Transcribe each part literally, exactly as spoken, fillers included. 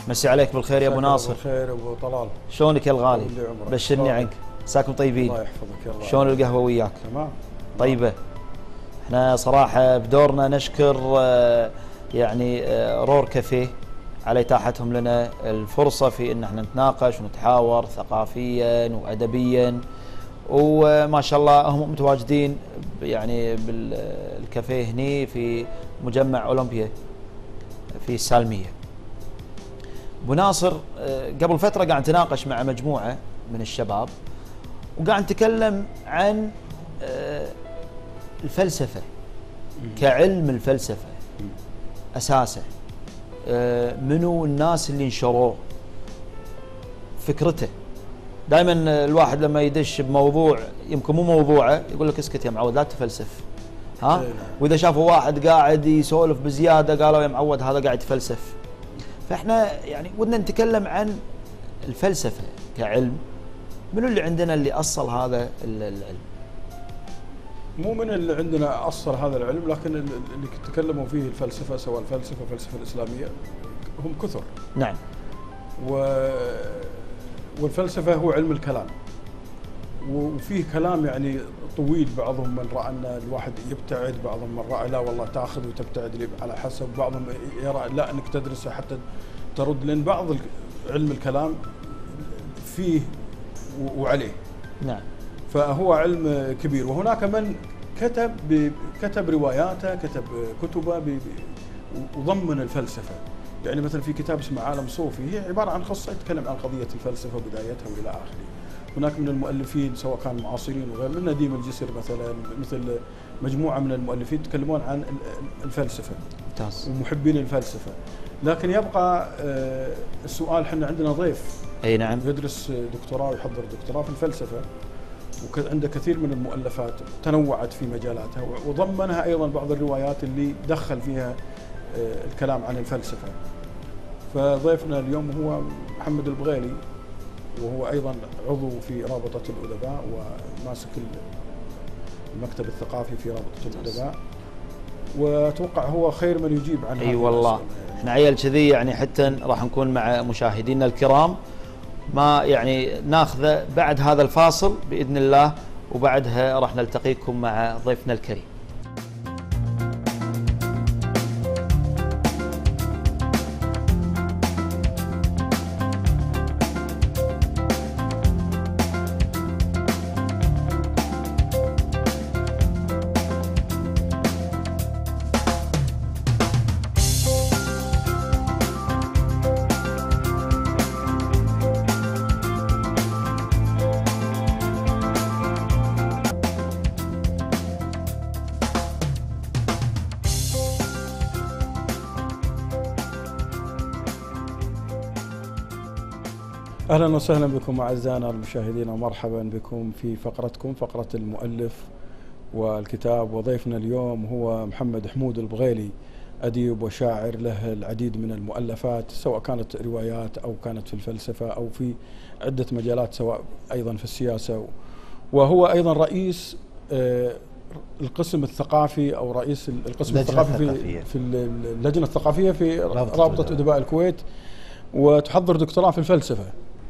مسي عليك بالخير يا ابو ناصر. بالخير ابو طلال. شلونك يا الغالي؟ بشرني عنك. مساكم طيبين. الله يحفظك. يلا شلون القهوه وياك؟ تمام طيبه. احنا صراحه بدورنا نشكر يعني رور كافيه على اتاحتهم لنا الفرصه في ان احنا نتناقش ونتحاور ثقافيا وادبيا، وما شاء الله هم متواجدين يعني بالكافيه هني في مجمع اولمبيا في السالميه. ابو ناصر قبل فتره قاعد نتناقش مع مجموعه من الشباب وقاعد نتكلم عن الفلسفه كعلم الفلسفه اساسه، منو الناس اللي نشروه، فكرته. دائما الواحد لما يدش بموضوع يمكن مو موضوعه يقول لك اسكت يا معود لا تفلسف، ها؟ واذا شافوا واحد قاعد يسولف بزياده قالوا يا معود هذا قاعد يتفلسف. فاحنا يعني ودنا نتكلم عن الفلسفه كعلم، منو اللي عندنا اللي اصل هذا العلم؟ مو من اللي عندنا اصل هذا العلم، لكن اللي تكلموا فيه الفلسفه سواء الفلسفه الفلسفه الاسلاميه هم كثر. نعم. و والفلسفه هو علم الكلام، وفيه كلام يعني طويل، بعضهم من راى ان الواحد يبتعد، بعضهم من راى لا والله تاخذ وتبتعد على حسب، بعضهم يرى لا انك تدرسه حتى ترد، لان بعض علم الكلام فيه وعليه. نعم. فهو علم كبير، وهناك من كتب كتب رواياته، كتب كتبه وضمن الفلسفه. يعني مثلا في كتاب اسمه عالم صوفي، هي عباره عن قصه يتكلم عن قضيه الفلسفه وبدايتها والى اخره. هناك من المؤلفين سواء كانوا معاصرين وغير، من نديم الجسر مثلا، مثل مجموعه من المؤلفين يتكلمون عن الفلسفه. ممتاز. ومحبين الفلسفه. لكن يبقى السؤال، احنا عندنا ضيف اي نعم يدرس دكتوراه ويحضر دكتوراه في الفلسفه، وعنده كثير من المؤلفات تنوعت في مجالاتها، وضمنها ايضا بعض الروايات اللي دخل فيها الكلام عن الفلسفه. فضيفنا اليوم هو محمد البغيلي، وهو ايضا عضو في رابطه الادباء وماسك المكتب الثقافي في رابطه الادباء، واتوقع هو خير من يجيب عن هذه. اي والله احنا عيال كذي يعني، حتى راح نكون مع مشاهدينا الكرام ما يعني ناخذه بعد هذا الفاصل باذن الله، وبعدها راح نلتقيكم مع ضيفنا الكريم. أهلا وسهلا بكم أعزائنا المشاهدين، ومرحبا بكم في فقرتكم فقرة المؤلف والكتاب. وضيفنا اليوم هو محمد حمود البغيلي، أديب وشاعر له العديد من المؤلفات، سواء كانت روايات أو كانت في الفلسفة أو في عدة مجالات، سواء أيضا في السياسة. وهو أيضا رئيس القسم الثقافي أو رئيس القسم الثقافي في, في اللجنة الثقافية في رابطة أدباء الكويت، وتحضر دكتوراه في الفلسفة.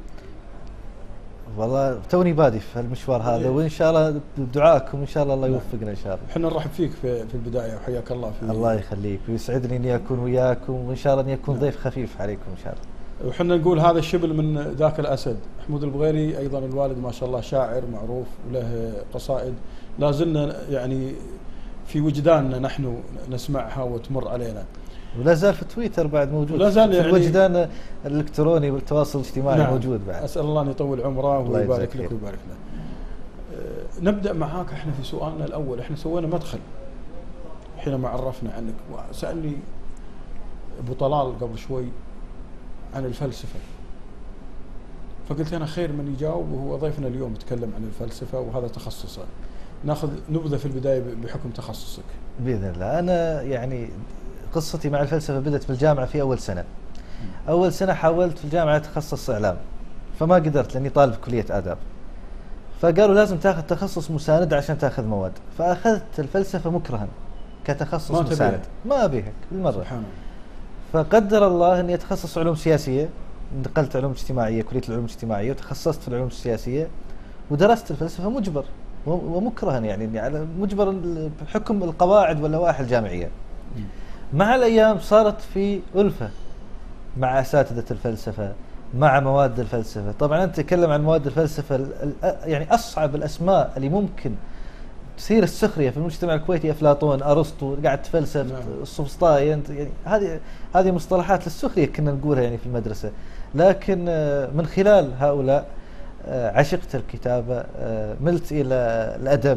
والله توني بادي في المشوار هذا، وان شاء الله بدعائكم ان شاء الله الله يوفقنا ان شاء الله. احنا نرحب فيك في في البدايه، وحياك الله في. الله يخليك، ويسعدني اني اكون وياكم، وان شاء الله اني اكون ضيف خفيف عليكم ان شاء الله. وحنا نقول هذا الشبل من ذاك الاسد. حمود البغيلي ايضا الوالد ما شاء الله شاعر معروف وله قصائد، لا زلنا يعني في وجداننا نحن نسمعها وتمر علينا. ولا زال في تويتر بعد موجود، لا زال يعني في الوجدان الالكتروني والتواصل الاجتماعي. نعم موجود بعد. اسال الله ان يطول عمره ويبارك لك ويبارك لنا. أه نبدا معاك احنا في سؤالنا الاول. احنا سوينا مدخل حينما عرفنا عنك، وسالني ابو طلال قبل شوي عن الفلسفه، فقلت انا خير من يجاوب، وهو ضيفنا اليوم يتكلم عن الفلسفه وهذا تخصصه. ناخذ نبذه في البدايه بحكم تخصصك. باذن الله. انا يعني قصتي مع الفلسفة بدأت بالجامعة في أول سنة. أول سنة حاولت في الجامعة أتخصص إعلام، فما قدرت لأني طالب كلية آداب. فقالوا لازم تاخذ تخصص مساند عشان تاخذ مواد، فأخذت الفلسفة مكرها كتخصص ما مساند. ما أبيها بالمرة. فقدر الله اني اتخصص علوم سياسيه، انتقلت علوم اجتماعيه، كليه العلوم الاجتماعيه، وتخصصت في العلوم السياسيه، ودرست الفلسفه مجبر ومكرها، يعني على مجبر بحكم القواعد واللوائح الجامعيه. مع الايام صارت في ألفة مع اساتذه الفلسفه، مع مواد الفلسفه. طبعا انت تتكلم عن مواد الفلسفه، يعني اصعب الاسماء اللي ممكن تثير السخريه في المجتمع الكويتي افلاطون، ارسطو، قاعد تفلسف، السفسطائي، انت يعني هذه هذه مصطلحات للسخريه كنا نقولها يعني في المدرسه. لكن من خلال هؤلاء عشقت الكتابه، ملت الى الادب،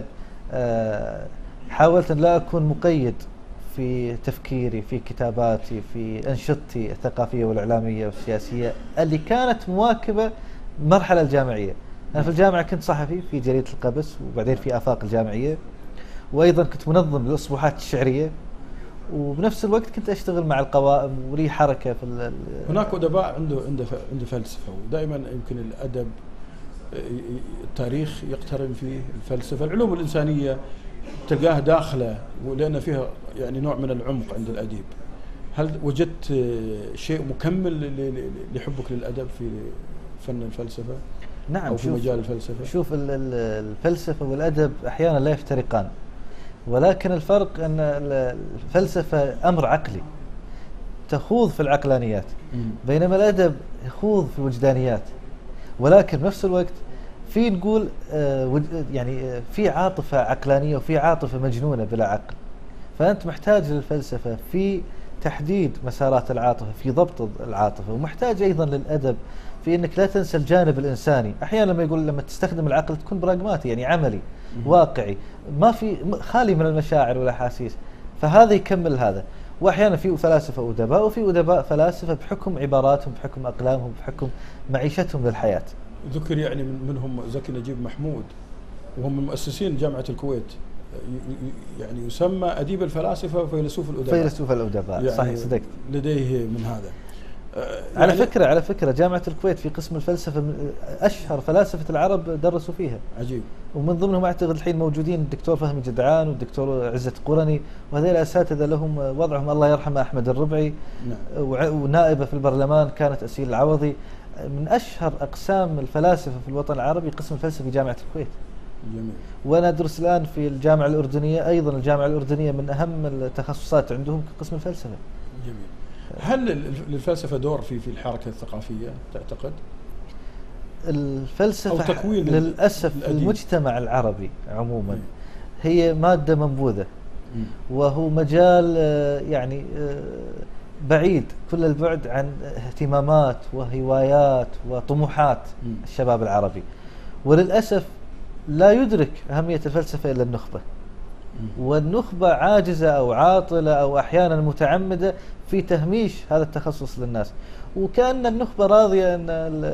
حاولت ان لا اكون مقيد في تفكيري، في كتاباتي، في انشطتي الثقافيه والاعلاميه والسياسيه اللي كانت مواكبه المرحله الجامعيه. أنا في الجامعة كنت صحفي في جريدة القبس، وبعدين في آفاق الجامعية، وأيضا كنت منظم للأسبوعات الشعرية، وبنفس الوقت كنت أشتغل مع القوائم ولي حركة في هناك أدباء عنده عنده عنده فلسفة، ودائما يمكن الأدب التاريخ يقترن فيه الفلسفة، العلوم الإنسانية تلقاها داخلة، ولأن فيها يعني نوع من العمق عند الأديب. هل وجدت شيء مكمل لحبك للأدب في فن الفلسفة؟ نعم، أو في مجال الفلسفة. شوف الفلسفة والأدب أحيانا لا يفترقان، ولكن الفرق أن الفلسفة أمر عقلي تخوض في العقلانيات، بينما الأدب يخوض في الوجدانيات. ولكن بنفس الوقت في نقول يعني في عاطفة عقلانية وفي عاطفة مجنونة بلا عقل، فأنت محتاج للفلسفة في تحديد مسارات العاطفة، في ضبط العاطفة، ومحتاج أيضا للأدب في انك لا تنسى الجانب الانساني. احيانا لما يقول لما تستخدم العقل تكون براغماتي، يعني عملي واقعي، ما في خالي من المشاعر والاحاسيس، فهذا يكمل هذا. واحيانا في فلاسفه ادباء، وفي ادباء فلاسفه بحكم عباراتهم، بحكم اقلامهم، بحكم معيشتهم للحياه. ذكر يعني منهم زكي نجيب محمود، وهم من مؤسسين جامعه الكويت، يعني يسمى اديب الفلاسفه وفيلسوف الادباء. فيلسوف الادباء، يعني صحيح، صدقت. لديه من هذا. على يعني فكرة على فكرة جامعة الكويت في قسم الفلسفة أشهر فلاسفة العرب درسوا فيها. عجيب. ومن ضمنهم أعتقد الحين موجودين الدكتور فهمي جدعان والدكتور عزة قرني، وهذول الأساتذة لهم وضعهم الله يرحمه أحمد الربعي. نعم. ونائبة في البرلمان كانت أسيل العوضي. من أشهر أقسام الفلاسفة في الوطن العربي قسم الفلسفة في جامعة الكويت. جميل. وأنا أدرس الآن في الجامعة الأردنية، أيضا الجامعة الأردنية من أهم التخصصات عندهم قسم الفلسفة. جميل. هل للفلسفة دور في في الحركة الثقافية تعتقد؟ الفلسفة أو تكوين للأسف المجتمع العربي عموما م. هي مادة منبوذة، م. وهو مجال يعني بعيد كل البعد عن اهتمامات وهوايات وطموحات م. الشباب العربي، وللأسف لا يدرك أهمية الفلسفة إلا النخبة، والنخبة عاجزة أو عاطلة أو أحيانا متعمدة في تهميش هذا التخصص للناس. وكأن النخبة راضية أن,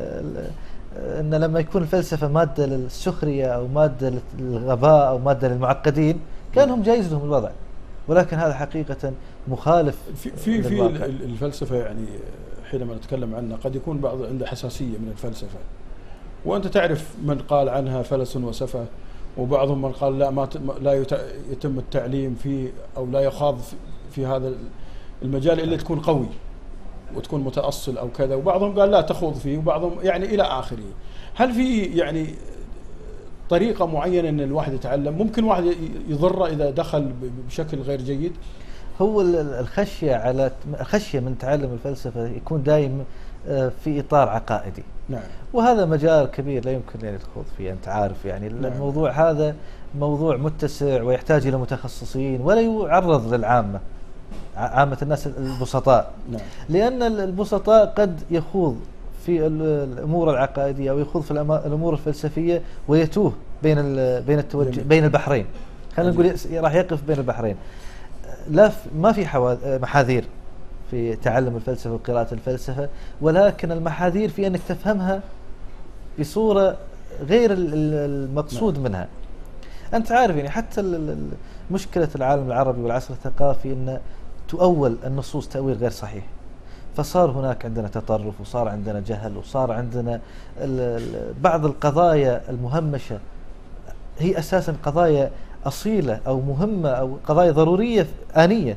أن لما يكون الفلسفة مادة للسخرية أو مادة للغباء أو مادة للمعقدين كانهم جايز لهم الوضع، ولكن هذا حقيقة مخالف في في, في الفلسفة. يعني حينما نتكلم عنها قد يكون بعض عنده حساسية من الفلسفة، وأنت تعرف من قال عنها فلس وسفه، وبعضهم من قال لا ما لا يتم التعليم فيه أو لا يخاض في هذا المجال إلا تكون قوي وتكون متأصل أو كذا، وبعضهم قال لا تخوض فيه، وبعضهم يعني إلى آخره. هل في يعني طريقة معينة أن الواحد يتعلم؟ ممكن واحد يضر إذا دخل بشكل غير جيد؟ هو الخشية على الخشية من تعلم الفلسفة يكون دائما في إطار عقائدي. نعم. وهذا مجال كبير لا يمكن يعني الخوض فيه، أنت عارف يعني. نعم. الموضوع هذا موضوع متسع ويحتاج إلى متخصصين، ولا يعرض للعامة، عامة الناس البسطاء. نعم. لأن البسطاء قد يخوض في الأمور العقائدية أو يخوض في الأمور الفلسفية ويتوه بين بين التوجه بين البحرين. خلينا نقول راح يقف بين البحرين. لا ما في محاذير في تعلم الفلسفة وقراءة الفلسفة، ولكن المحاذير في أنك تفهمها بصورة غير المقصود منها. أنت عارف يعني حتى مشكلة العالم العربي والعصر الثقافي أن تؤول النصوص تأويل غير صحيح، فصار هناك عندنا تطرف، وصار عندنا جهل، وصار عندنا بعض القضايا المهمشة هي أساسا قضايا أصيلة أو مهمة أو قضايا ضرورية آنية،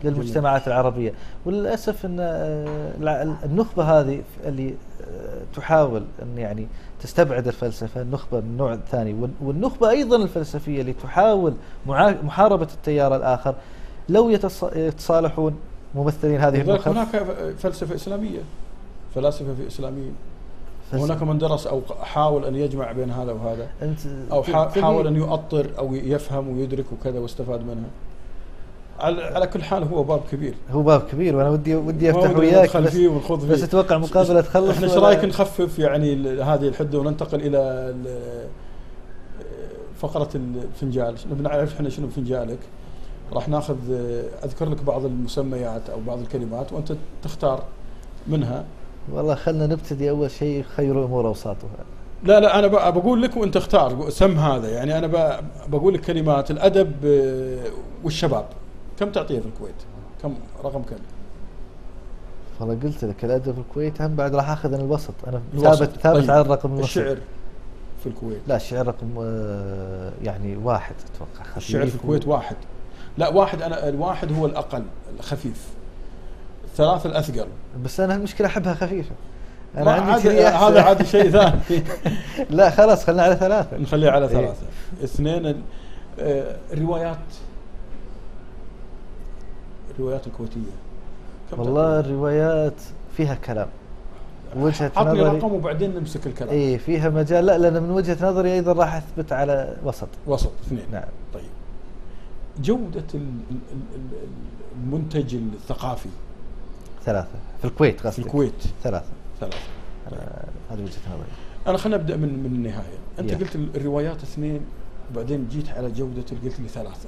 للمجتمعات العربية. وللأسف أن النخبة هذه اللي تحاول أن يعني تستبعد الفلسفة، النخبة من النوع الثاني، والنخبة أيضا الفلسفية اللي تحاول محاربة التيار الآخر، لو يتصالحون ممثلين هذه النخب. هناك فلسفة إسلامية، فلاسفة في إسلاميين، هناك من درس أو حاول أن يجمع بين هذا وهذا، أو حاول أن يؤطر أو يفهم ويدرك وكذا واستفاد منها. على كل حال هو باب كبير، هو باب كبير، وأنا ودي ودي أفتح وياك بس, بس أتوقع مقابلة تخلص. إحنا إيش رأيك نخفف يعني هذه الحدة وننتقل إلى فقرة الفنجال؟ نبي نعرف إحنا شنو بفنجالك. راح ناخذ أذكر لك بعض المسميات أو بعض الكلمات وأنت تختار منها. والله خلنا نبتدي أول شيء خير الأمور أوساطها. لا لا أنا بقول لك وأنت اختار سم هذا، يعني أنا بقول لك كلمات الأدب والشباب. كم تعطيه في الكويت؟ كم رقم كم؟ والله قلت لك الأدب في الكويت هم بعد راح أخذ أنا الوسط. أنا ثابت ثابت طيب. على الرقم الوسط. الشعر في الكويت؟ لا الشعر رقم يعني واحد أتوقع. خفيف. الشعر في الكويت واحد. لا واحد، أنا الواحد هو الأقل الخفيف، ثلاثة الأثقل. بس أنا المشكلة أحبها خفيفة. أنا عندي هذا عاد شيء ثاني. لا خلاص خلنا على ثلاثة. نخليها على ثلاثة. إيه؟ اثنين الروايات، الروايات الكويتية. والله الروايات فيها كلام. وجهة عطني نظري رقم وبعدين نمسك الكلام. إيه فيها مجال. لا لأن من وجهة نظري أيضا راح أثبت على وسط. وسط اثنين. نعم. طيب جودة المنتج الثقافي. ثلاثة في الكويت قصدك؟ في الكويت ثلاثة. ثلاثة. هذه وجهة نظري. أنا خلنا نبدأ من من النهاية. أنت يا. قلت الروايات اثنين وبعدين جيت على جودة قلت لي ثلاثة.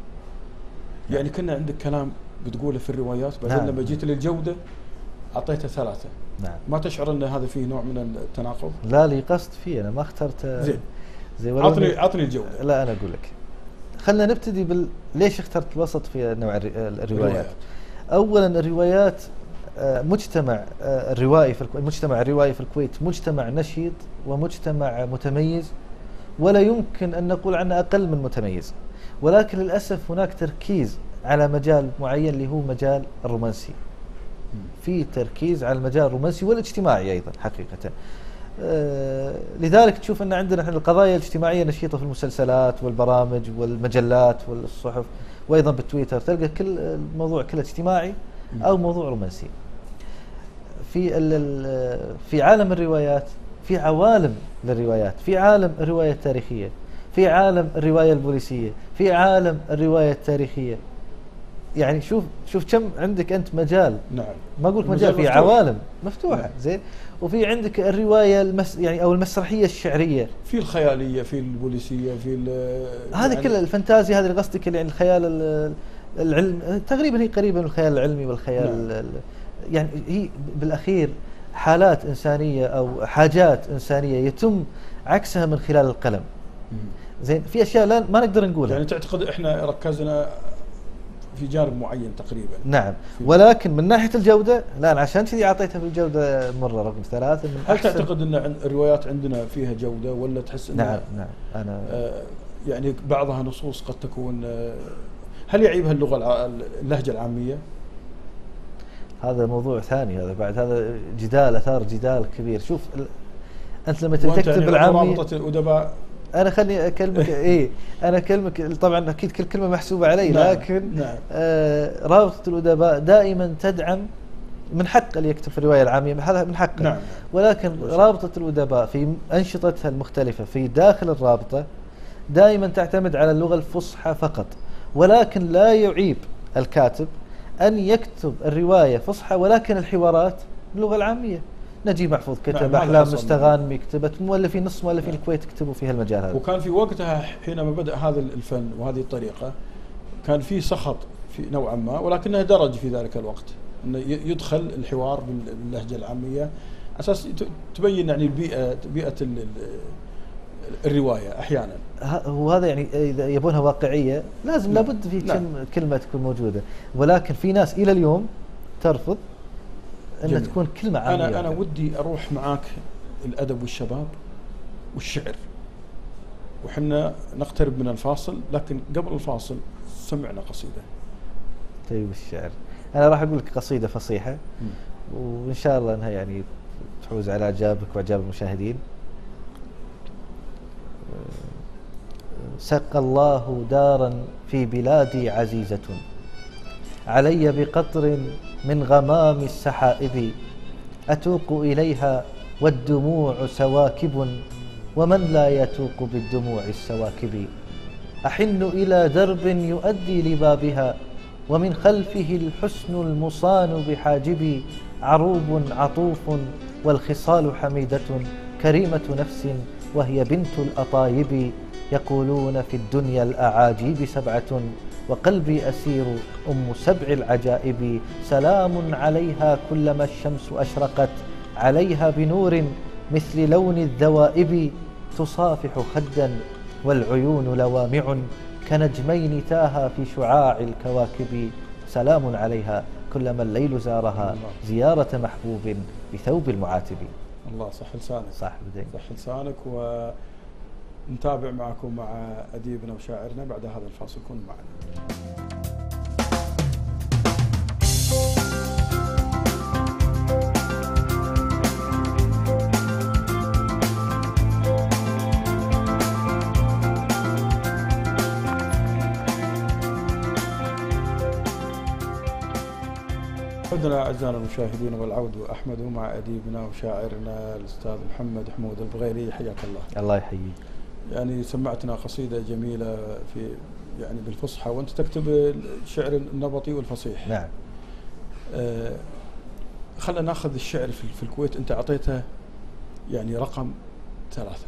يعني كنا عندك كلام بتقوله في الروايات بعدين نعم. لما جيت للجودة أعطيته ثلاثة. نعم. ما تشعر أن هذا فيه نوع من التناقض؟ لا لي قصد فيه، أنا ما اخترت. زين. زي عطني عطني الجودة. لا أنا أقول لك. خلنا نبتدي بال ليش اخترت الوسط في نوع الروايات. الروايات. أولا الروايات مجتمع الروائي في الكويت، المجتمع الروائي في الكويت مجتمع نشيط ومجتمع متميز، ولا يمكن أن نقول عنه أقل من متميز، ولكن للأسف هناك تركيز على مجال معين اللي هو مجال الرومانسي. في تركيز على المجال الرومانسي والاجتماعي أيضا حقيقة. آه لذلك تشوف أن عندنا القضايا الاجتماعية نشيطة في المسلسلات والبرامج والمجلات والصحف وأيضا بالتويتر، تلقى كل الموضوع كله اجتماعي أو موضوع رومانسي. في في عالم الروايات في عوالم للروايات، في عالم الرواية التاريخية، في عالم الرواية البوليسية، في عالم الرواية التاريخية. يعني شوف شوف كم عندك أنت مجال. نعم. ما أقولك مجال، في عوالم مفتوحة. نعم. زين. وفي عندك الرواية المس يعني أو المسرحية الشعرية، في الخيالية، في البوليسية، في هذه يعني كلها الفانتازيا، هذه اللي قصدك يعني الخيال العلم تقريبا هي قريبة من الخيال العلمي والخيال. نعم. يعني هي بالأخير حالات إنسانية أو حاجات إنسانية يتم عكسها من خلال القلم. مم. زين. في أشياء لا ما نقدر نقولها. يعني تعتقد إحنا ركزنا في جانب معين تقريبا. نعم. ولكن من ناحية الجودة لا، أنا عشان كذي أعطيتها بالجودة مرة رقم ثلاثة. من هل تعتقد أن الروايات عندنا فيها جودة ولا تحس أن نعم نعم أنا آه يعني بعضها نصوص قد تكون آه هل يعيبها اللغة اللهجة العامية؟ هذا موضوع ثاني، هذا بعد هذا جدال أثار جدال كبير. شوف أنت لما تكتب يعني بالعامية رابطة الأدباء، أنا خلني أكلمك. إيه أنا أكلمك طبعا أكيد كل كلمة محسوبة علي. نعم. لكن نعم. آه رابطة الأدباء دائما تدعم، من حق اللي يكتب في الرواية العامية هذا من حقه. نعم. ولكن رابطة الأدباء في أنشطتها المختلفة في داخل الرابطة دائما تعتمد على اللغة الفصحى فقط، ولكن لا يعيب الكاتب أن يكتب الرواية فصحى ولكن الحوارات باللغة العامية. نجيب محفوظ كتب، نعم. أحلام مستغانمي كتبت، مؤلفين نص مؤلفين نعم. الكويت كتبوا في هالمجال هذا. وكان في وقتها حينما بدأ هذا الفن وهذه الطريقة كان في سخط في نوعا ما، ولكنه درج في ذلك الوقت انه يدخل الحوار باللهجة العامية أساس تبين يعني البيئة بيئة الرواية أحيانا. وهذا يعني إذا يبونها واقعية لازم نعم. لابد في نعم. كلمة تكون موجودة، ولكن في ناس إلى اليوم ترفض أن تكون كلمة عامية. أنا أنا ودي أروح معاك الأدب والشباب والشعر، وحنا نقترب من الفاصل، لكن قبل الفاصل سمعنا قصيدة. طيب الشعر. أنا راح أقول لك قصيدة فصيحة وإن شاء الله أنها يعني تحوز على إعجابك وإعجاب المشاهدين. سقى الله دارا في بلادي عزيزة علي بقطر من غمام السحائب، أتوق إليها والدموع سواكب ومن لا يتوق بالدموع السواكب، أحن إلى درب يؤدي لبابها ومن خلفه الحسن المصان بحاجب، عروب عطوف والخصال حميدة كريمة نفس وهي بنت الأطايب، يقولون في الدنيا الأعاجيب سبعة وقلبي أسير أم سبع العجائب، سلام عليها كلما الشمس أشرقت عليها بنور مثل لون الذوائب، تصافح خدا والعيون لوامع كنجمين تاها في شعاع الكواكب، سلام عليها كلما الليل زارها زيارة محبوب بثوب المعاتب. الله صح لسانك. صح بديك. صح لسانك. ونتابع معكم مع أديبنا وشاعرنا بعد هذا الفاصل. كونوا معنا. عدنا أعزائنا المشاهدين والعود أحمد مع أديبنا وشاعرنا الأستاذ محمد حمود البغيلي. حياك الله. الله يحييك. يعني سمعتنا قصيدة جميلة في يعني بالفصحى، وأنت تكتب الشعر النبطي والفصيح. نعم. آه خلنا ناخذ الشعر في, في الكويت. أنت أعطيته يعني رقم ثلاثة.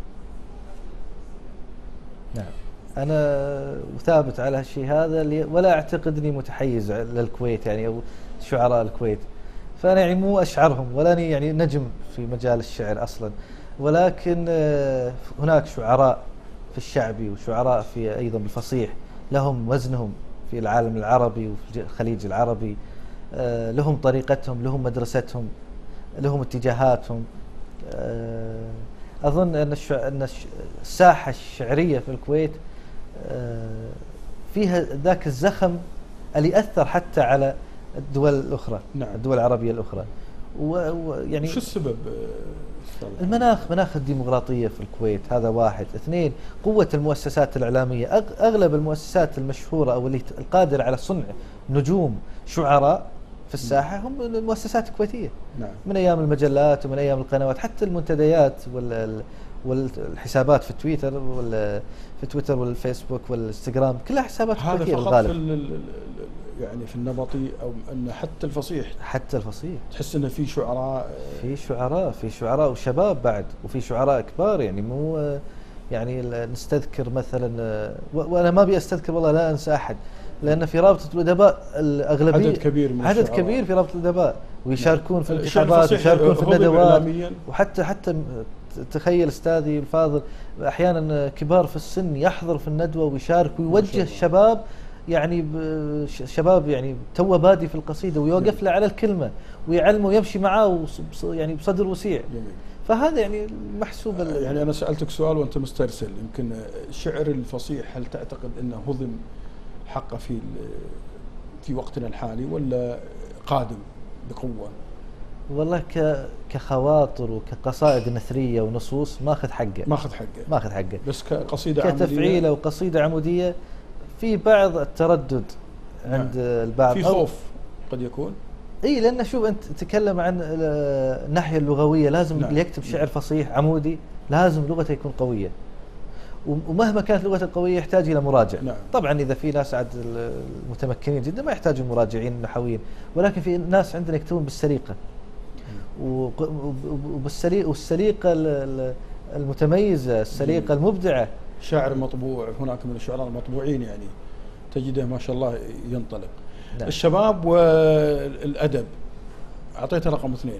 نعم. أنا ثابت على هالشيء هذا، ولا أعتقد أني متحيز للكويت يعني أو شعراء الكويت، فأنا يعني مو أشعرهم ولا أني يعني نجم في مجال الشعر أصلا، ولكن هناك شعراء في الشعبي وشعراء في أيضا بالفصيح لهم وزنهم في العالم العربي وفي الخليج العربي، لهم طريقتهم، لهم مدرستهم، لهم اتجاهاتهم. أظن أن أن الساحة الشعرية في الكويت فيها ذاك الزخم اللي أثر حتى على الدول الأخرى. نعم. الدول العربية الأخرى. ويعني شو السبب؟ المناخ، مناخ الديمقراطية في الكويت هذا واحد. اثنين، قوة المؤسسات الإعلامية. أغلب المؤسسات المشهورة أو اللي القادرة على صنع نجوم شعراء في الساحة هم المؤسسات الكويتية. نعم. من أيام المجلات ومن أيام القنوات، حتى المنتديات وال والحسابات في تويتر وال في تويتر والفيسبوك والانستغرام كلها حسابات كويتية بالغالب. هذا فقط في يعني في النبطي أو أن حتى الفصيح؟ حتى الفصيح تحس أنه في شعراء، في شعراء في شعراء وشباب بعد، وفي شعراء كبار يعني مو يعني نستذكر مثلا، وأنا ما أبي أستذكر والله لا أنسى أحد، لأن في رابطة الأدباء الأغلبية عدد كبير من عدد كبير في رابطة الأدباء ويشاركون في الانتخابات ويشاركون في الندوات، وحتى حتى تخيل أستاذي الفاضل أحيانا كبار في السن يحضر في الندوة ويشارك ويوجه الشباب، يعني شباب يعني تو بادي في القصيدة ويوقف له على الكلمة ويعلمه ويمشي معاه يعني بصدر وسيع. جميل. فهذا يعني محسوب. يعني أنا سألتك سؤال وأنت مسترسل، يمكن الشعر الفصيح هل تعتقد أنه هضم حقه في في وقتنا الحالي ولا قادم بقوة؟ والله كخواطر وكقصائد نثرية ونصوص ماخذ حقه. ماخذ حقه. ماخذ حقه. بس كقصيدة عمودية، كتفعيلة وقصيدة عمودية في بعض التردد عند نعم. البعض في خوف قد يكون. اي لأن شوف أنت تتكلم عن الناحية اللغوية، لازم نعم. اللي يكتب شعر فصيح عمودي لازم لغته يكون قوية، ومهما كانت لغته قوية يحتاج إلى مراجع. نعم. طبعا إذا في ناس عاد المتمكنين جدا ما يحتاجوا مراجعين نحويين، ولكن في ناس عندنا يكتبون بالسليقة وبالسليقة والسليقة المتميزة، السليقة المبدعة. شاعر مطبوع، هناك من الشعراء المطبوعين يعني تجده ما شاء الله ينطلق. نعم. الشباب والأدب أعطيته رقم اثنين.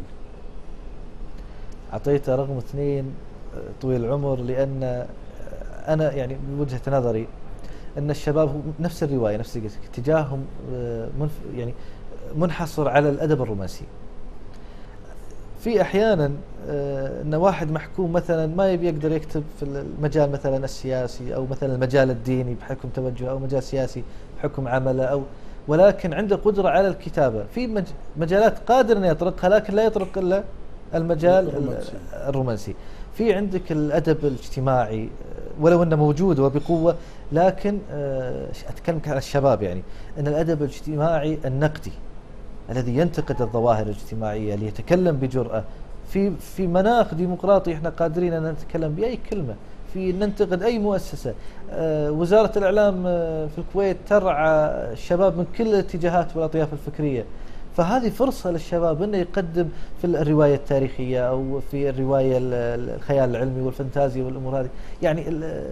أعطيته رقم اثنين طويل العمر، لأن أنا يعني بوجهة نظري أن الشباب نفس الرواية نفس اتجاههم منف يعني منحصر على الأدب الرومانسي. في أحيانا أن واحد محكوم مثلا ما يبي يقدر يكتب في المجال مثلا السياسي أو مثلا المجال الديني بحكم توجهه، أو مجال سياسي بحكم عمله، أو ولكن عنده قدرة على الكتابة في مجالات قادر أن يطرقها، لكن لا يطرق إلا المجال الرومانسي. الرومانسي. في عندك الأدب الاجتماعي ولو أنه موجود وبقوة، لكن أتكلم على الشباب، يعني أن الأدب الاجتماعي النقدي الذي ينتقد الظواهر الاجتماعية، اللي يتكلم بجرأة في في مناخ ديمقراطي احنا قادرين أن نتكلم بأي كلمة، في ننتقد أي مؤسسة. آه وزارة الإعلام آه في الكويت ترعى الشباب من كل الاتجاهات والأطياف الفكرية، فهذه فرصة للشباب أنه يقدم في الرواية التاريخية أو في الرواية الخيال العلمي والفانتازيا والأمور هذه، يعني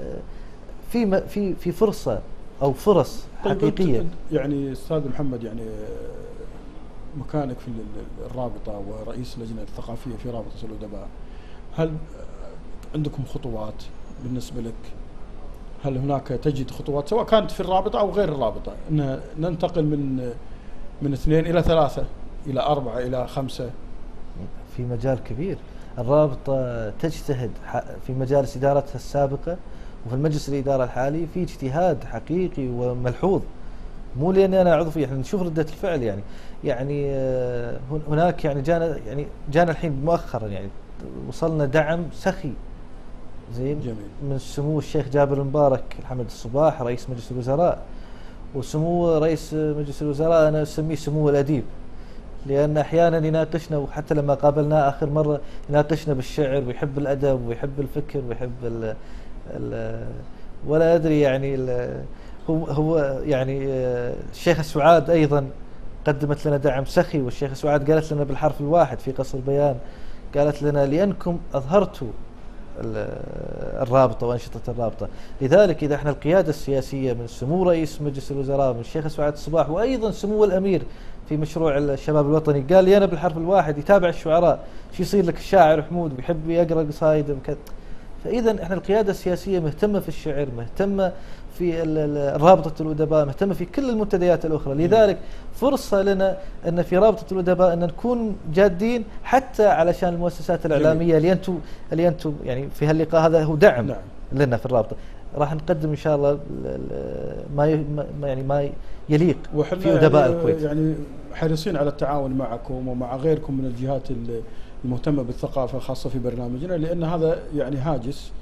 في في في فرصة أو فرص حقيقية. يعني أستاذ محمد، يعني مكانك في الرابطة ورئيس اللجنة الثقافية في رابطة الأدباء، هل عندكم خطوات بالنسبة لك؟ هل هناك تجد خطوات سواء كانت في الرابطة أو غير الرابطة أن ننتقل من من اثنين إلى ثلاثة إلى أربعة إلى خمسة؟ في مجال كبير. الرابطة تجتهد في مجالس إدارتها السابقة وفي المجلس الإدارة الحالي في اجتهاد حقيقي وملحوظ، مو لأني أنا عضو فيه، احنا نشوف ردة الفعل. يعني يعني هناك يعني جانا يعني جانا الحين مؤخرا يعني وصلنا دعم سخي زين جميل من سمو الشيخ جابر المبارك الحمد الصباح رئيس مجلس الوزراء، وسمو رئيس مجلس الوزراء أنا أسميه سمو الأديب، لأن أحيانا يناقشنا، وحتى لما قابلناه آخر مرة يناقشنا بالشعر ويحب الأدب ويحب الفكر ويحب ال ال ولا أدري يعني هو هو يعني الشيخ سعاد أيضا قدمت لنا دعم سخي، والشيخ سعاد قالت لنا بالحرف الواحد في قصر البيان، قالت لنا لأنكم أظهرتوا الرابطة وأنشطة الرابطة، لذلك إذا احنا القيادة السياسية من سمو رئيس مجلس الوزراء من الشيخ سعاد الصباح وأيضا سمو الأمير في مشروع الشباب الوطني قال لي أنا بالحرف الواحد يتابع الشعراء، شو يصير لك الشاعر حمود ويحب يقرأ قصايد وكذا. فإذا احنا القيادة السياسية مهتمة في الشعر، مهتمة في رابطة الأدباء، مهتمة في كل المنتديات الأخرى، لذلك فرصة لنا أن في رابطة الأدباء أن نكون جادين حتى علشان المؤسسات الإعلامية اللي أنتم اللي أنتم يعني في هاللقاء هذا هو دعم نعم. لنا في الرابطة، راح نقدم إن شاء الله ما يعني ما يليق في أدباء الكويت. يعني حريصين على التعاون معكم ومع غيركم من الجهات المهتمة بالثقافة خاصة في برنامجنا، لأن هذا يعني هاجس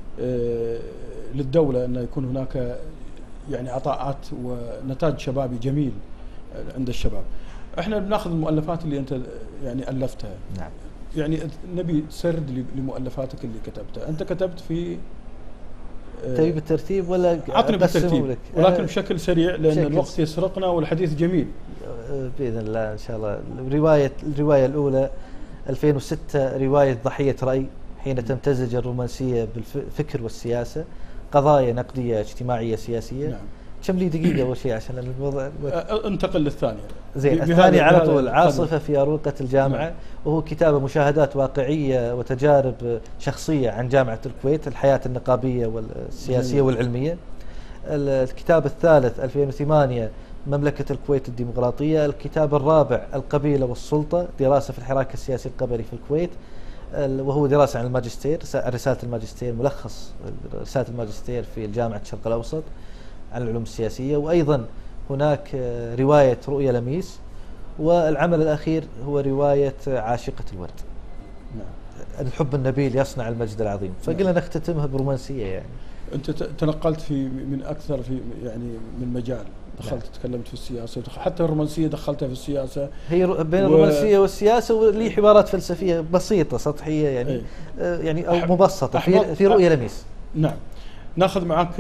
للدولة أن يكون هناك يعني عطاءات ونتاج شبابي جميل عند الشباب. احنا بناخذ المؤلفات اللي انت يعني ألفتها نعم. يعني نبي سرد لمؤلفاتك اللي كتبتها. انت كتبت في تبي بالترتيب ولا عطني بالترتيب ولكن بشكل سريع لأن بشكل الوقت يسرقنا والحديث جميل. بإذن الله إن شاء الله. الرواية الرواية الأولى ألفين وستة رواية ضحية رأي، حين تمتزج الرومانسية بالفكر والسياسة، قضايا نقدية اجتماعية سياسية. نعم. كم لي دقيقة أول شيء عشان الوضع انتقل للثانية. زين الثانية على طول عاصفة في أروقة الجامعة. نعم. وهو كتابة مشاهدات واقعية وتجارب شخصية عن جامعة الكويت، الحياة النقابية والسياسية جميل. والعلمية. الكتاب الثالث ألفين وثمانية مملكة الكويت الديمقراطية. الكتاب الرابع القبيلة والسلطة، دراسة في الحراك السياسي القبلي في الكويت، وهو دراسة عن الماجستير، رسالة الماجستير، ملخص رسالة الماجستير في جامعة الشرق الأوسط عن العلوم السياسية. وأيضا هناك رواية رؤيا لميس، والعمل الأخير هو رواية عاشقة الورد. نعم. الحب النبيل يصنع المجد العظيم. فقلنا نعم. نختتمها برومانسية. يعني أنت تنقلت في من أكثر في يعني من مجال، دخلت نعم. تكلمت في السياسة، حتى الرومانسية دخلتها في السياسة. هي بين و... الرومانسية والسياسة ولي حوارات فلسفية بسيطة سطحية يعني أي. آه يعني أو مبسطة في في رؤيا لميس. نعم. ناخذ معك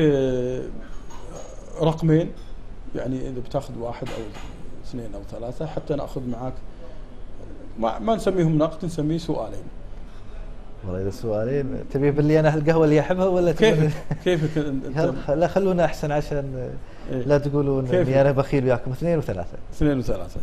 رقمين، يعني إذا بتاخذ واحد أو اثنين أو ثلاثة، حتى نأخذ معك ما, ما نسميهم نقد، نسميه سؤالين. والله إذا سؤالين تبي باللي أنا القهوة اللي أحبها ولا كيف كيفك؟ لا خلونا أحسن عشان إيه؟ لا تقولون إني أنا بخيل وياكم. اثنين وثلاثة. اثنين وثلاثة.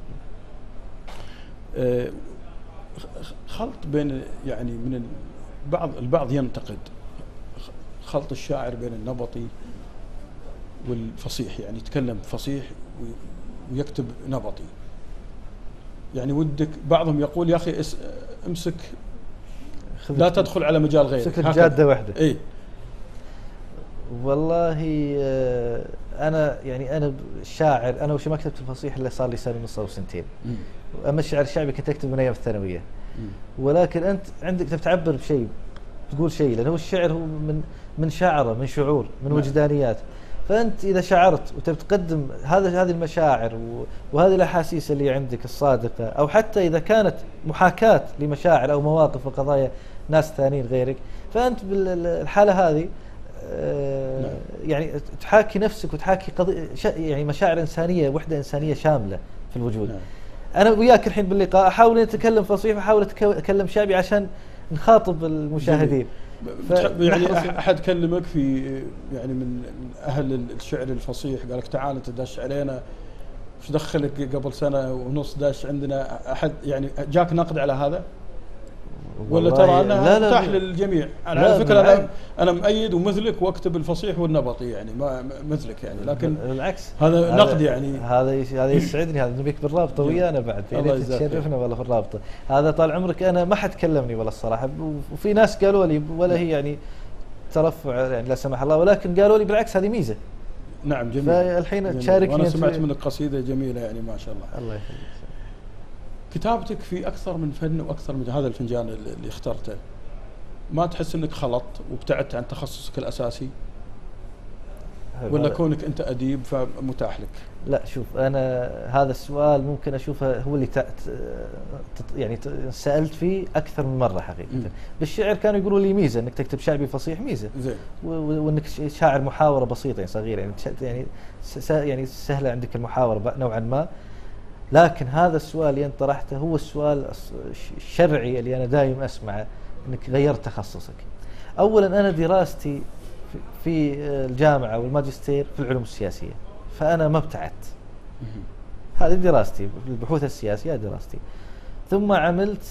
أه خلط بين يعني من البعض البعض ينتقد خلط الشاعر بين النبطي والفصيح، يعني يتكلم فصيح ويكتب نبطي. يعني ودك بعضهم يقول يا أخي امسك لا تدخل على مجال غيرك، امسك جادة واحدة. اي والله آه، انا يعني انا شاعر، انا وش ما كتبت الفصيح الا صار لي سنه ونص او سنتين. اما الشعر الشعبي كنت اكتب من ايام الثانويه. ولكن انت عندك تبي تعبر بشيء، تقول شيء، لان هو الشعر هو من من شعره، من شعور، من وجدانيات. فانت اذا شعرت وتبي تقدم هذا هذه المشاعر وهذه الاحاسيس اللي عندك الصادقه، او حتى اذا كانت محاكاه لمشاعر او مواقف وقضايا ناس ثانيين غيرك، فانت بالحاله هذه آه يعني تحاكي نفسك وتحاكي قضية يعني مشاعر انسانيه، وحده انسانيه شامله في الوجود. نعم. انا وياك الحين باللقاء احاول اتكلم فصيح واحاول اتكلم شعبي عشان نخاطب المشاهدين. يعني احد كلمك في يعني من اهل الشعر الفصيح قال لك تعال انت داش علينا، وش دخلك قبل سنه ونص داش عندنا؟ احد يعني جاك نقد على هذا؟ ولا ترى انها متاح للجميع؟ انا على فكره انا انا مؤيد ومثلك واكتب الفصيح والنبطي يعني ما مثلك يعني، لكن بالعكس هذا نقد يعني. هذا هذا يسعدني، هذا نبيك بالرابطه ويانا بعد يعني تشرفنا والله في الرابطه. هذا طال عمرك انا ما حد كلمني والله الصراحه، وفي ناس قالوا لي ولا هي يعني ترفع يعني لا سمح الله، ولكن قالوا لي بالعكس هذه ميزه. نعم جميل. فالحين تشاركني. وانا سمعت منك قصيده جميله يعني ما شاء الله. الله يخليك. كتابتك في أكثر من فن وأكثر من هذا الفنجان اللي اخترته، ما تحس أنك خلطت وابتعدت عن تخصصك الأساسي؟ ولا كونك أنت أديب فمتاح لك؟ لا شوف، أنا هذا السؤال ممكن أشوفه هو اللي يعني سألت فيه أكثر من مرة حقيقة. م. بالشعر كانوا يقولوا لي ميزة أنك تكتب شعبي فصيح، ميزة زين، وأنك شاعر محاورة بسيطة يعني صغيرة يعني يعني يعني سهلة عندك المحاورة نوعا ما. لكن هذا السؤال اللي انت طرحته هو السؤال الشرعي اللي انا دائما اسمعه، انك غيرت تخصصك. اولا انا دراستي في الجامعه والماجستير في العلوم السياسيه، فانا ما ابتعدت. هذه دراستي في البحوث السياسيه دراستي. ثم عملت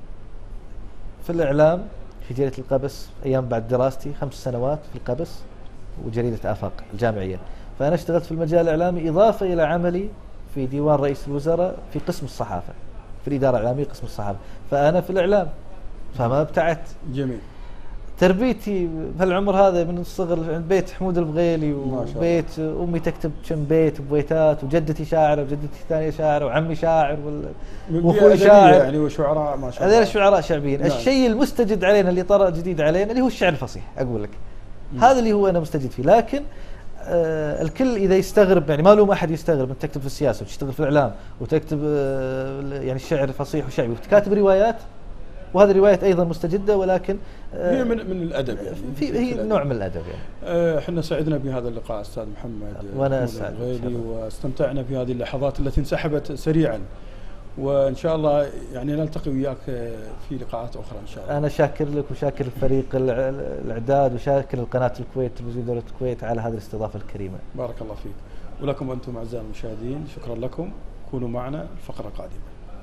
في الاعلام في جريده القبس ايام بعد دراستي، خمس سنوات في القبس وجريده آفاق الجامعيه. فانا اشتغلت في المجال الاعلامي اضافه الى عملي في ديوان رئيس الوزراء في قسم الصحافة، في الإدارة الإعلامية قسم الصحافة. فأنا في الإعلام فما ابتعدت. جميل. تربيتي في العمر هذا من الصغر عند بيت حمود البغيلي، وبيت أمي تكتب كم بيت وبيتات، وجدتي شاعرة وجدتي الثانية شاعرة وعمي شاعر وأخوي شاعر يعني، وشعراء ما شاء الله. هذول الشعراء شعبيين. نعم. الشيء المستجد علينا اللي طرأ جديد علينا اللي هو الشعر الفصيح، أقول لك. م. هذا اللي هو أنا مستجد فيه. لكن آه الكل اذا يستغرب يعني ما لوم احد يستغرب انت تكتب في السياسه وتشتغل في الاعلام وتكتب آه يعني الشعر فصيح وشعبي وتكاتب روايات، وهذه الروايات ايضا مستجده، ولكن آه هي من من الادب يعني، في هي نوع من الادب يعني. احنا آه سعدنا بهذا اللقاء استاذ محمد وانا اسعد واستمتعنا في هذه اللحظات التي انسحبت سريعا، وان شاء الله يعني نلتقي وياك في لقاءات اخرى ان شاء الله. انا شاكر لك وشاكر فريق الاعداد وشاكر القناه الكويت تلفزيون دوله الكويت على هذه الاستضافه الكريمه. بارك الله فيك. ولكم انتم اعزائي المشاهدين شكرا لكم، كونوا معنا الفقره القادمه.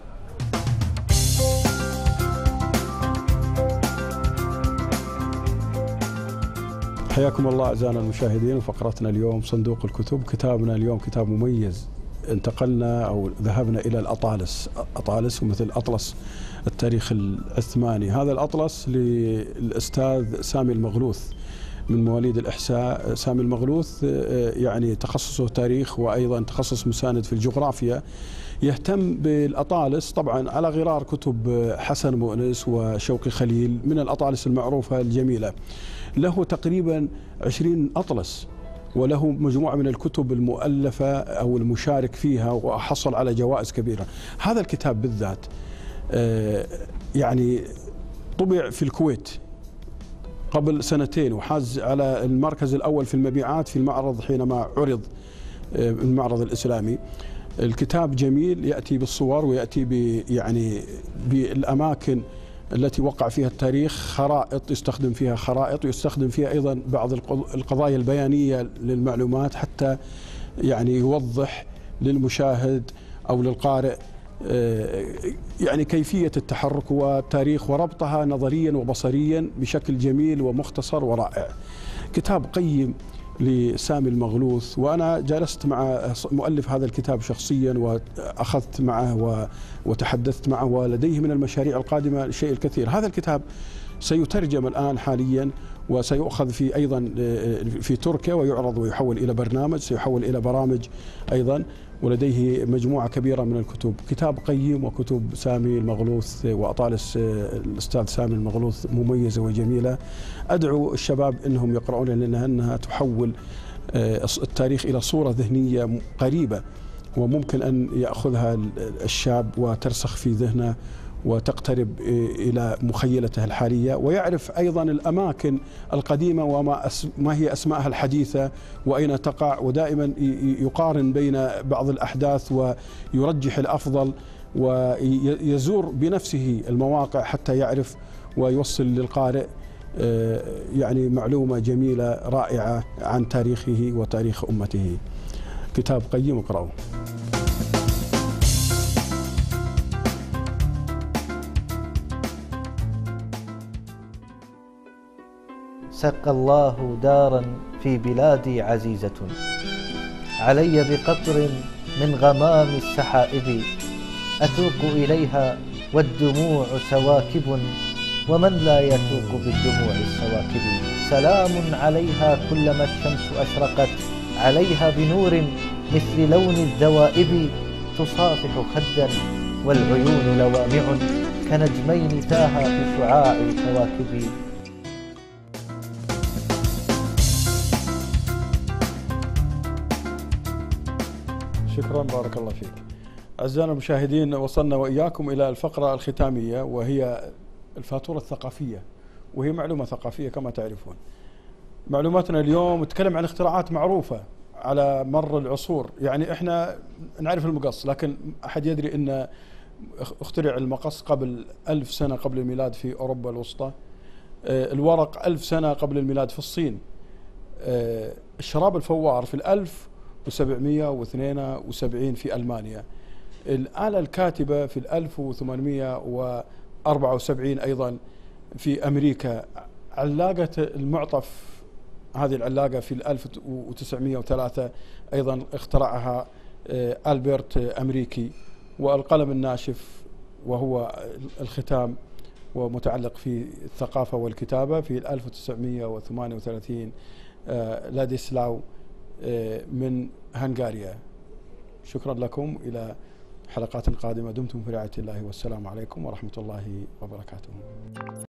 حياكم الله اعزائنا المشاهدين. فقرتنا اليوم صندوق الكتب. كتابنا اليوم كتاب مميز، انتقلنا أو ذهبنا إلى الأطالس. أطالس ومثل أطلس التاريخ العثماني. هذا الأطلس للأستاذ سامي المغلوث من مواليد الإحساء. سامي المغلوث يعني تخصصه تاريخ وأيضا تخصص مساند في الجغرافيا، يهتم بالأطالس طبعا على غرار كتب حسن مؤنس وشوقي خليل من الأطالس المعروفة الجميلة. له تقريبا عشرين أطلس، وله مجموعة من الكتب المؤلفة أو المشارك فيها وحصل على جوائز كبيرة. هذا الكتاب بالذات يعني طبع في الكويت قبل سنتين وحاز على المركز الأول في المبيعات في المعرض حينما عرض المعرض الإسلامي. الكتاب جميل، يأتي بالصور ويأتي يعني بالأماكن التي وقع فيها التاريخ، خرائط يستخدم فيها خرائط، ويستخدم فيها أيضا بعض القضايا البيانية للمعلومات حتى يعني يوضح للمشاهد أو للقارئ يعني كيفية التحرك والتاريخ وربطها نظريا وبصريا بشكل جميل ومختصر ورائع. كتاب قيم لسامي المغلوث، وأنا جلست مع مؤلف هذا الكتاب شخصيا وأخذت معه وتحدثت معه، ولديه من المشاريع القادمة الشيء الكثير. هذا الكتاب سيترجم الآن حاليا وسيؤخذ في أيضا في تركيا ويعرض ويحول إلى برنامج، سيحول إلى برامج أيضا، ولديه مجموعة كبيرة من الكتب. كتاب قيم وكتب سامي المغلوث وأطالس الأستاذ سامي المغلوث مميزة وجميلة. أدعو الشباب أنهم يقرؤون لأنها تحول التاريخ إلى صورة ذهنية قريبة، وممكن أن يأخذها الشاب وترسخ في ذهنه وتقترب إلى مخيلته الحالية، ويعرف أيضا الأماكن القديمة وما ما هي أسمائها الحديثة وأين تقع، ودائما يقارن بين بعض الأحداث ويرجح الأفضل ويزور بنفسه المواقع حتى يعرف ويوصل للقارئ يعني معلومة جميلة رائعة عن تاريخه وتاريخ أمته. كتاب قيم، اقرأوه. سقى الله دارا في بلادي عزيزة، علي بقطر من غمام السحائب، أتوق إليها والدموع سواكب، ومن لا يتوق بالدموع السواكب. سلام عليها كلما الشمس أشرقت، عليها بنور مثل لون الذوائب، تصافح خدا والعيون لوامع، كنجمين تاها في شعاع الكواكب. شكرا، بارك الله فيك. أعزائنا المشاهدين، وصلنا وإياكم إلى الفقرة الختامية وهي الفاتورة الثقافية، وهي معلومة ثقافية كما تعرفون. معلوماتنا اليوم تتكلم عن اختراعات معروفة على مر العصور. يعني احنا نعرف المقص، لكن أحد يدري أن اخترع المقص قبل ألف سنة قبل الميلاد في أوروبا الوسطى، الورق ألف سنة قبل الميلاد في الصين، الشراب الفوار في الألف وسبعمئة واثنين وسبعين في ألمانيا، الآلة الكاتبة في الألف وثمانمئة وأربعة وسبعين أيضا في أمريكا، علاقة المعطف هذه العلاقة في الألف وتسعمئة وثلاثة أيضا اخترعها ألبرت أمريكي، والقلم الناشف وهو الختام ومتعلق في الثقافة والكتابة في ألف وتسعمئة وثمانية وثلاثين لاديسلاو من هنغاريا. شكرا لكم، إلى حلقات قادمة، دمتم في رعاية الله، والسلام عليكم ورحمة الله وبركاته.